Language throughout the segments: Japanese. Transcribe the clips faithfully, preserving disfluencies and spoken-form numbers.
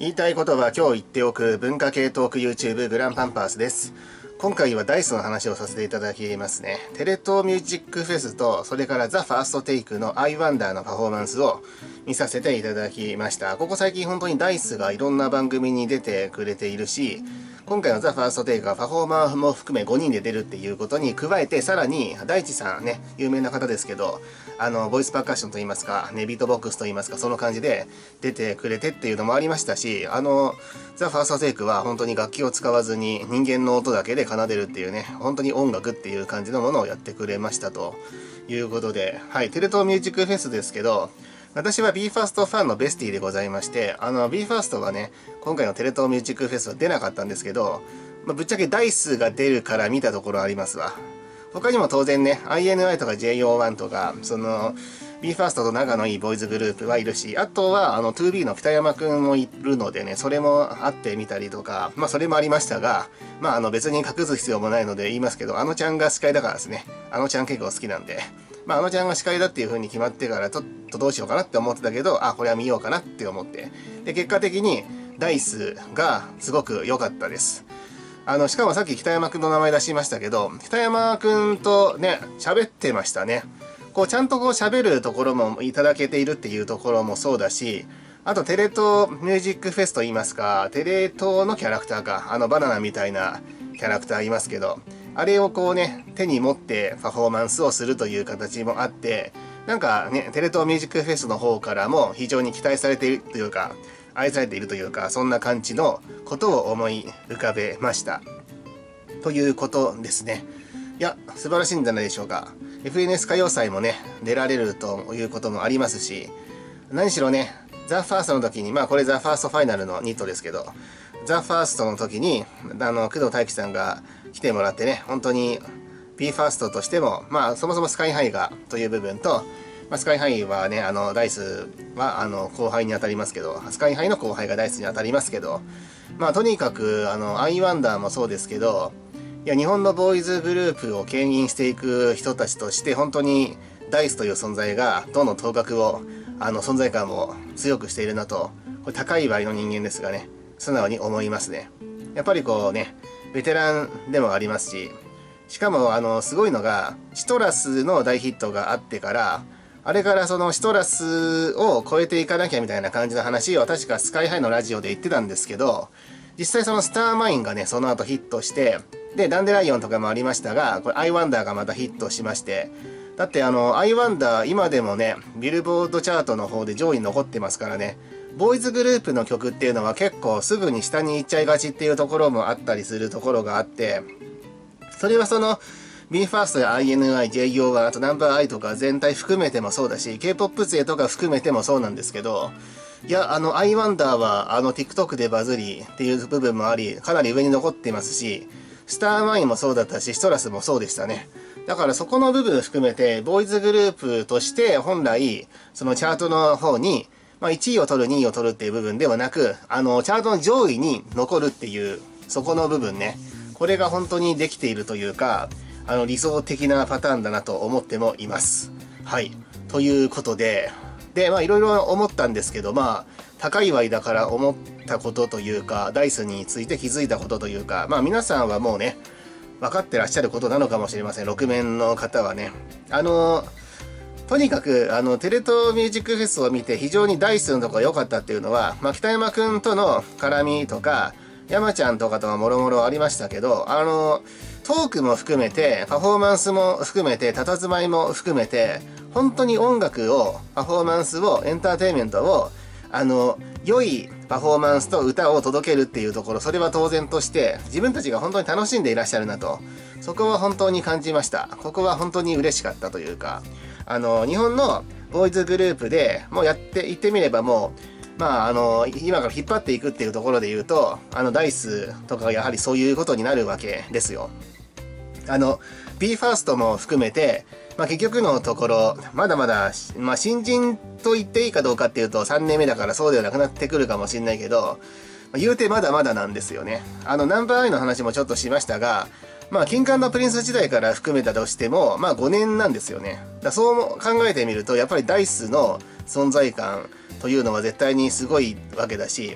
言いたいことは今日言っておく文化系トーク YouTube グランパンパースです。今回はダイスの話をさせていただきますね。テレ東ミュージックフェスと、それからザ・ファーストテイクの I Wonder のパフォーマンスを見させていただきました。ここ最近本当にダイスがいろんな番組に出てくれているし、今回のザ・ファーストテイクはパフォーマーも含めごにんで出るっていうことに加えて、さらに大地さんね、有名な方ですけど、あの、ボイスパーカッションといいますか、ね、ビートボックスといいますか、その感じで出てくれてっていうのもありましたし、あの、ザ・ファーストテイクは本当に楽器を使わずに人間の音だけで奏でるっていうね、本当に音楽っていう感じのものをやってくれましたということで、はい、テレ東ミュージックフェスですけど、私は ビーファースト ファンのベスティでございまして、あの ビーファースト はね、今回のテレ東ミュージックフェスは出なかったんですけど、まあ、ぶっちゃけダイスが出るから見たところありますわ。他にも当然ね、アイエヌアイ とか ジェイオーワン とか、その、ビーファースト と仲のいいボーイズグループはいるし、あとは、あの、ツービー の北山くんもいるのでね、それも会ってみたりとか、まあ、それもありましたが、まあ、あの、別に隠す必要もないので言いますけど、あのちゃんが司会だからですね、あのちゃん結構好きなんで、まあ、あのちゃんが司会だっていう風に決まってから、ちょっとどうしようかなって思ってたけど、あ、これは見ようかなって思って、で、結果的に、ダイスがすごく良かったです。あの、しかもさっき北山くんの名前出しましたけど、北山くんとね、喋ってましたね。こう、ちゃんとこう喋るところもいただけているっていうところもそうだし、あとテレ東ミュージックフェスと言いますか、テレ東のキャラクターか、あのバナナみたいなキャラクターいますけど、あれをこうね、手に持ってパフォーマンスをするという形もあって、なんかね、テレ東ミュージックフェスの方からも非常に期待されているというか、愛されているというか、そんな感じのことを思い浮かべました。ということですね。いや、素晴らしいんじゃないでしょうか。エフエヌエス 歌謡祭もね、出られるということもありますし、何しろね、ザ・ファーストの時に、まあこれザ・ファーストファイナルのニットですけど、ザ・ファーストの時に、あの、工藤大輝さんが来てもらってね、本当に ビーファースト としても、まあそもそもスカイハイがという部分と、まあ、スカイハイはね、あの、ダイスは、あの、後輩に当たりますけど、スカイハイの後輩がダイスに当たりますけど、まあ、とにかく、あの、アイワンダーもそうですけど、いや、日本のボーイズグループを牽引していく人たちとして、本当にダイスという存在が、どの頭角を、あの、存在感を強くしているなと、これ高い場合の人間ですがね、素直に思いますね。やっぱりこうね、ベテランでもありますし、しかも、あの、すごいのが、シトラスの大ヒットがあってから、あれからそのシトラスを超えていかなきゃみたいな感じの話を確かスカイハイのラジオで言ってたんですけど、実際そのスターマインがね、その後ヒットして、で、ダンデライオンとかもありましたが、これアイワンダーがまたヒットしまして、だってあの、アイワンダー今でもね、ビルボードチャートの方で上位に残ってますからね、ボーイズグループの曲っていうのは結構すぐに下に行っちゃいがちっていうところもあったりするところがあって、それはその、ビーファースト や アイエヌアイ、ジェイオーワン、あとナンバーアイとか全体含めてもそうだし、K-ポップ 勢とか含めてもそうなんですけど、いや、あの、アイワンダーは、あの、TikTok でバズりっていう部分もあり、かなり上に残っていますし、スターマインもそうだったし、シトラスもそうでしたね。だからそこの部分含めて、ボーイズグループとして本来、そのチャートの方に、まあいちいを取る、にいを取るっていう部分ではなく、あの、チャートの上位に残るっていう、そこの部分ね。これが本当にできているというか、あの理想的なパターンだなと思ってもいます。はい。ということで、で、まあいろいろ思ったんですけど、まあ、高い割だから思ったことというか、ダイスについて気づいたことというか、まあ皆さんはもうね、分かってらっしゃることなのかもしれません。ろく面の方はね。あの、とにかく、あの、テレ東ミュージックフェスを見て非常にダイスのとこが良かったっていうのは、まあ北山くんとの絡みとか、山ちゃんとかとはもろもろありましたけど、あの、トークも含めて、パフォーマンスも含めて、佇まいも含めて、本当に音楽を、パフォーマンスを、エンターテインメントを、あの、良いパフォーマンスと歌を届けるっていうところ、それは当然として、自分たちが本当に楽しんでいらっしゃるなと、そこは本当に感じました。ここは本当に嬉しかったというか、あの、日本のボーイズグループでもうやっていってみればもう、まあ、あの、今から引っ張っていくっていうところで言うと、あの、ダイスとかがやはりそういうことになるわけですよ。あの、ビーファースト も含めて、まあ結局のところ、まだまだ、まあ新人と言っていいかどうかっていうとさんねんめだからそうではなくなってくるかもしれないけど、まあ、言うてまだまだなんですよね。あの、ナンバーアイの話もちょっとしましたが、まあ、キング&プリンス時代から含めたとしても、まあごねんなんですよね。だそう考えてみると、やっぱりダイスの存在感というのは絶対にすごいわけだし、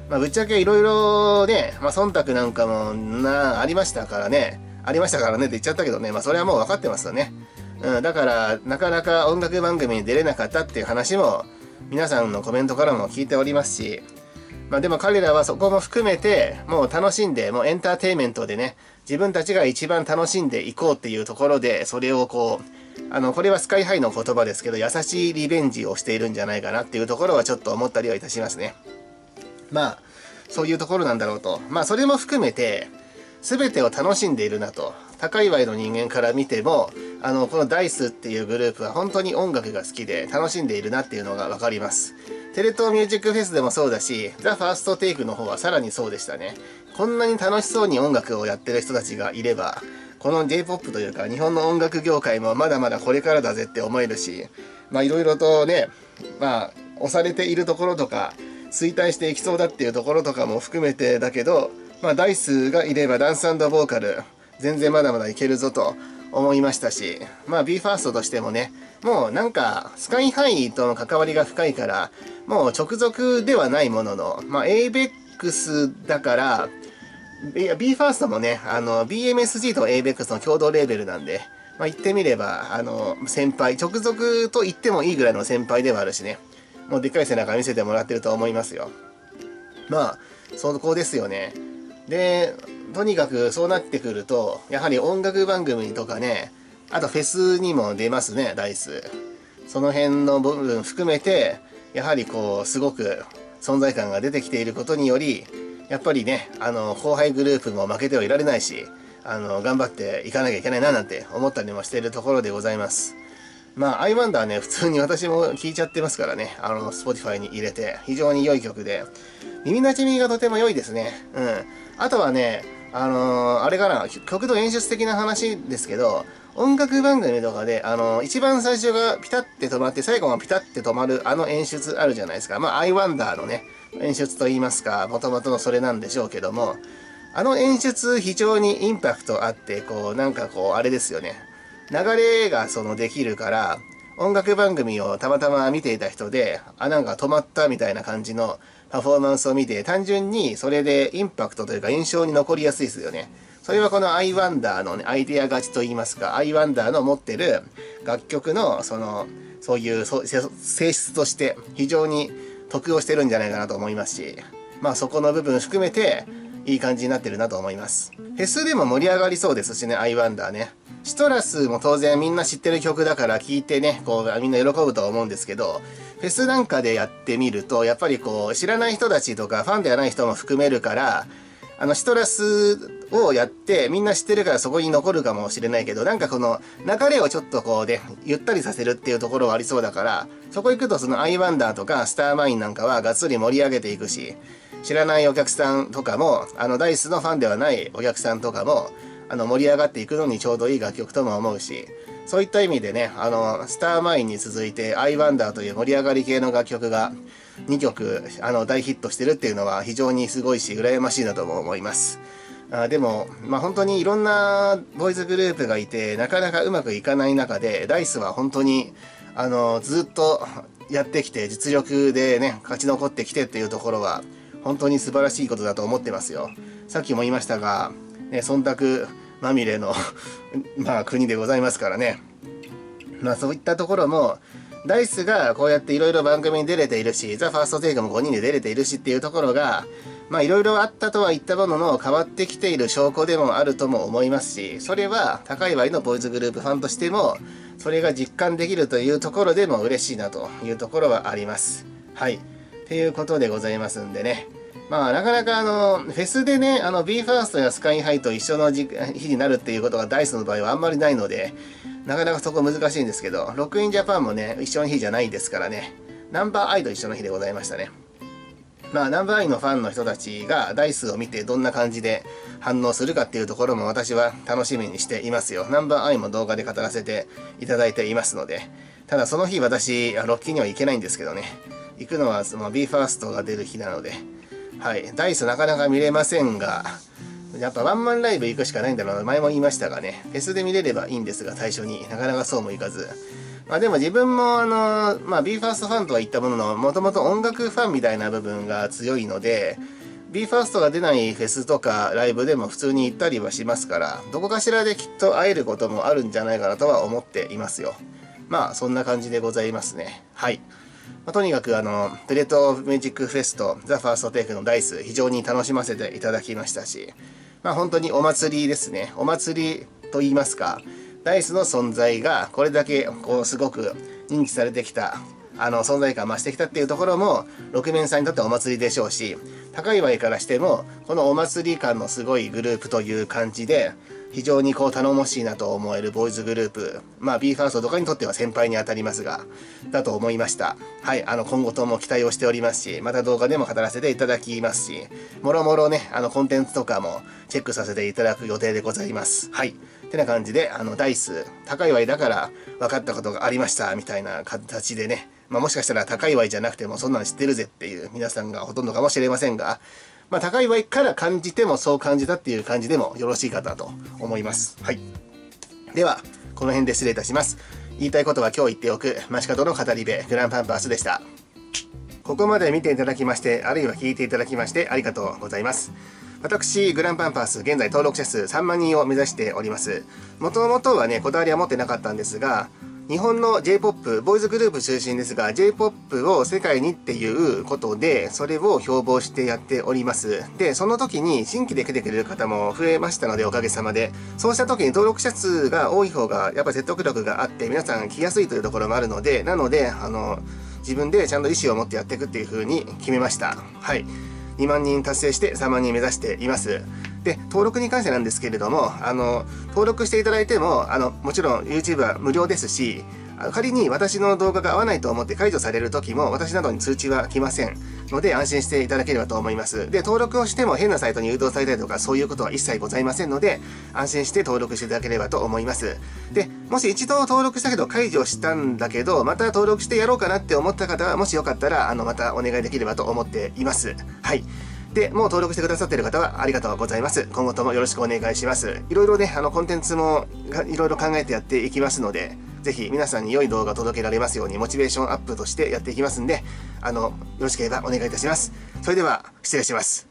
まあぶっちゃけいろいろね、まあ忖度なんかもな、ありましたからね。ありましたからねって言っちゃったけどね、まあそれはもう分かってますよね。うん、だから、なかなか音楽番組に出れなかったっていう話も、皆さんのコメントからも聞いておりますし、まあでも彼らはそこも含めて、もう楽しんで、もうエンターテインメントでね、自分たちが一番楽しんでいこうっていうところで、それをこう、あの、これはスカイハイの言葉ですけど、優しいリベンジをしているんじゃないかなっていうところはちょっと思ったりはいたしますね。まあ、そういうところなんだろうと。まあそれも含めて、全てを楽しんでいるなと。高祝いの人間から見ても、あの、このダイスっていうグループは本当に音楽が好きで楽しんでいるなっていうのがわかります。テレ東ミュージックフェスでもそうだし、ザ・ファーストテイクの方はさらにそうでしたね。こんなに楽しそうに音楽をやってる人たちがいれば、この J-ポップ というか日本の音楽業界もまだまだこれからだぜって思えるし、まあいろいろとね、まあ押されているところとか、衰退していきそうだっていうところとかも含めてだけど、まあダイスがいればダンス&ボーカル、全然まだまだいけるぞと思いましたし、まあ ビーファースト としてもね、もうなんかスカイハイとの関わりが深いから、もう直属ではないものの、まあ エイベックス だから、いや ビーファースト もね、あの ビーエムエスジー と エイベックス の共同レーベルなんで、まあ言ってみれば、あの先輩、直属と言ってもいいぐらいの先輩ではあるしね、もうでっかい背中見せてもらってると思いますよ。まあ、そこですよね。で、とにかくそうなってくると、やはり音楽番組とかね、あとフェスにも出ますね、ダイス。その辺の部分含めて、やはりこう、すごく存在感が出てきていることにより、やっぱりね、あの、後輩グループも負けてはいられないし、あの、頑張っていかなきゃいけないななんて思ったりもしているところでございます。まあ、アイワンダーね、普通に私も聴いちゃってますからね、あの、Spotify に入れて、非常に良い曲で、耳馴染みがとても良いですね。うん。あとはね、あのー、あれかな、曲の演出的な話ですけど、音楽番組とかで、あのー、一番最初がピタッて止まって、最後がピタッて止まるあの演出あるじゃないですか。まあ、アイワンダーのね、演出と言いますか、元々のそれなんでしょうけども、あの演出非常にインパクトあって、こう、なんかこう、あれですよね。流れがそのできるから、音楽番組をたまたま見ていた人で、あ、なんか止まったみたいな感じのパフォーマンスを見て、単純にそれでインパクトというか印象に残りやすいですよね。それはこの アイワンダー のね、アイデア勝ちと言いますか、アイワンダー の持ってる楽曲の、その、そういう性質として非常に得をしてるんじゃないかなと思いますし、まあそこの部分含めて、いい感じになってるなと思います。フェスでも盛り上がりそうですしね、アイワンダー ね。シトラスも当然みんな知ってる曲だから聴いてね、こうみんな喜ぶと思うんですけど、フェスなんかでやってみると、やっぱりこう知らない人たちとかファンではない人も含めるから、あのシトラスをやってみんな知ってるからそこに残るかもしれないけど、なんかこの流れをちょっとこうね、ゆったりさせるっていうところはありそうだから、そこ行くとそのアイワンダーとかスターマインなんかはがっつり盛り上げていくし、知らないお客さんとかも、あのダイスのファンではないお客さんとかも、あの盛り上がっていくのにちょうどいい楽曲とも思うし、そういった意味でね、あの、スターマインに続いて、アイワンダーという盛り上がり系の楽曲がにきょく、あの、大ヒットしてるっていうのは非常にすごいし、羨ましいなとも思います。あでも、まあ、本当にいろんなボーイズグループがいて、なかなかうまくいかない中で、ダイスは本当に、あの、ずっとやってきて、実力でね、勝ち残ってきてっていうところは、本当に素晴らしいことだと思ってますよ。さっきも言いましたが、ね、忖度まみれのまあ国でございますからね。まあそういったところも、ダイスがこうやっていろいろ番組に出れているし、ザ・ファーストテイクもごにんで出れているしっていうところが、まあいろいろあったとは言ったものの変わってきている証拠でもあるとも思いますし、それは高い割のボーイズグループファンとしても、それが実感できるというところでも嬉しいなというところはあります。はい。っていうことでございますんでね。まあ、なかなかあの、フェスでね、あの、ビーファースト やスカイハイと一緒の日になるっていうことがダイスの場合はあんまりないので、なかなかそこ難しいんですけど、ロックインジャパンもね、一緒の日じゃないですからね、ナンバーアイと一緒の日でございましたね。まあ、ナンバーアイのファンの人たちがダイスを見てどんな感じで反応するかっていうところも私は楽しみにしていますよ。ナンバーアイも動画で語らせていただいていますので、ただその日私、ロッキーには行けないんですけどね、行くのはその ビーファースト が出る日なので、はい。ダイスなかなか見れませんが、やっぱワンマンライブ行くしかないんだろうな。前も言いましたがね。フェスで見れればいいんですが、最初に。なかなかそうもいかず。まあでも自分もあの、まあ ビーファースト ファンとは言ったものの、もともと音楽ファンみたいな部分が強いので、 ビーファースト が出ないフェスとかライブでも普通に行ったりはしますから、どこかしらできっと会えることもあるんじゃないかなとは思っていますよ。まあそんな感じでございますね。はい。まあ、とにかくあの、テレ東ミュージックフェスとザ・ファーストテイクのダイス、非常に楽しませていただきましたし、まあ本当にお祭りですね。お祭りと言いますか、ダイスの存在がこれだけこうすごく認知されてきた、あの存在感増してきたっていうところも、ろくめんさんにとってはお祭りでしょうし、高岩井からしてもこのお祭り感のすごいグループという感じで、非常にこう頼もしいなと思えるボーイズグループ、まあ ビーファースト とかにとっては先輩にあたりますが、だと思いました。はい、あの今後とも期待をしておりますし、また動画でも語らせていただきますし、もろもろね、あのコンテンツとかもチェックさせていただく予定でございます。はい。てな感じで、あのダイス、高岩井だから分かったことがありましたみたいな形でね、まあもしかしたら高岩井じゃなくてもそんなの知ってるぜっていう皆さんがほとんどかもしれませんが、まあ、高岩井から感じてもそう感じたっていう感じでもよろしいかなと思います。はい。では、この辺で失礼いたします。言いたいことは今日言っておく、街角の語り部、グランパンパースでした。ここまで見ていただきまして、あるいは聞いていただきましてありがとうございます。私、グランパンパース、現在登録者数さんまんにんを目指しております。もともとはね、こだわりは持ってなかったんですが、日本の J-ポップ、ボーイズグループ中心ですが、J-ポップ を世界にっていうことで、それを標榜してやっております。で、その時に新規で来てくれる方も増えましたので、おかげさまで。そうした時に登録者数が多い方が、やっぱ説得力があって、皆さん来やすいというところもあるので、なので、あの、自分でちゃんと意思を持ってやっていくっていう風に決めました。はい。にまんにん達成してさんまんにん目指しています。で、登録に関してなんですけれども、あの、登録していただいても、あの、もちろん YouTube は無料ですし、仮に私の動画が合わないと思って解除される時も、私などに通知は来ませんので、安心していただければと思います。で、登録をしても変なサイトに誘導されたりとか、そういうことは一切ございませんので、安心して登録していただければと思います。で、もし一度登録したけど解除したんだけど、また登録してやろうかなって思った方は、もしよかったら、あの、またお願いできればと思っています。はい。で、もう登録してくださっている方はありがとうございます。今後ともよろしくお願いします。いろいろね、あの、コンテンツもいろいろ考えてやっていきますので、ぜひ皆さんに良い動画を届けられますようにモチベーションアップとしてやっていきますんで、あの、よろしければお願いいたします。それでは、失礼します。